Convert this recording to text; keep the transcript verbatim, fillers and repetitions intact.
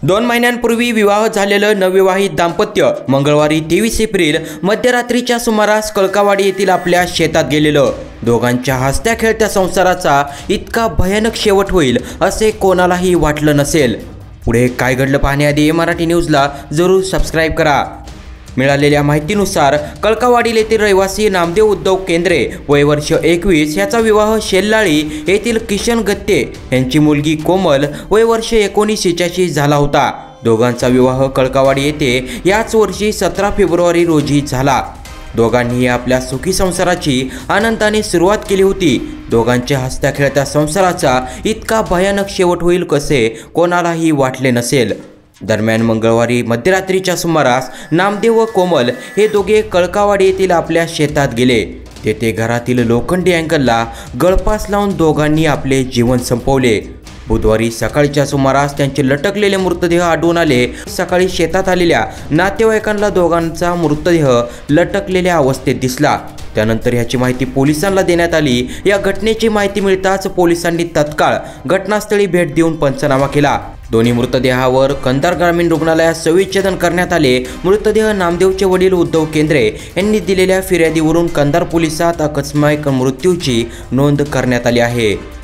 दोन महिन्यांपूर्वी विवाह झालेलं नवविवाहित दाम्पत्य मंगळवारी तेवीस एप्रिल मध्यरात्रीच्या सुमारास कळकावाडी येथील आपल्या शेतात गेलेलं। दोघांच्या हसत्या खेळत्या संसाराचा इतका भयानक शेवट होईल असे कोणालाही वाटलं नसेल। पुढे काय घडलं पाहण्याआधी मराठी न्यूजला जरूर सबस्क्राइब करा। मिळालेल्या माहितीनुसार कळकावाडी येथील रहिवासी नामदेव उद्धव केंद्रे वय वर्ष एकवीस याचा विवाह शेल्लाळी येथील किशन गत्ते यांची मुलगी कोमल वय वर्ष एकोणीस हिच्याशी झाला होता। दोघांचा विवाह कळकावाडी येथे याच वर्षी सतरा फेब्रुवारी रोजी झाला। दोघांनी आपल्या सुखी संसाराची आनंदाने सुरुवात केली होती। दोघांच्या हसत्या खेळत्या संसाराचा इतका भयानक शेवट होईल कसे कोणालाही वाटले नसेल। दरम्यान मंगळवारी मध्यरात्रीच्या सुमारास नामदेव व कोमल हे दोघे कळकावाडी येथील आपल्या शेतात गेले। तेथे घरातील लोखंडी अँगलला गळफास लावून दोघांनी आपले जीवन संपवले। बुधवारी सकाळच्या सुमारास त्यांचे लटकलेले मृतदेह आढळून आले। सकाळी शेतात आलेल्या नातेवाईकांना दोघांचा मृतदेह लटकलेल्या अवस्थेत दिसला। त्यानंतर याची माहिती पोलिसांना देण्यात आली। या घटनेची माहिती मिळताच पोलिसांनी तत्काळ घटनास्थळी भेट देऊन पंचनामा केला। दोन्ही मृतदेहावर कंधार ग्रामीण रुग्णालयात शवविच्छेदन करण्यात आले। मृतदेह नामदेवचे वडील उद्धव केंद्रे यांनी दिलेल्या फिर्यादीवरून कंधार पोलिसात अकस्मात मृत्यूची नोंद करण्यात आली आहे।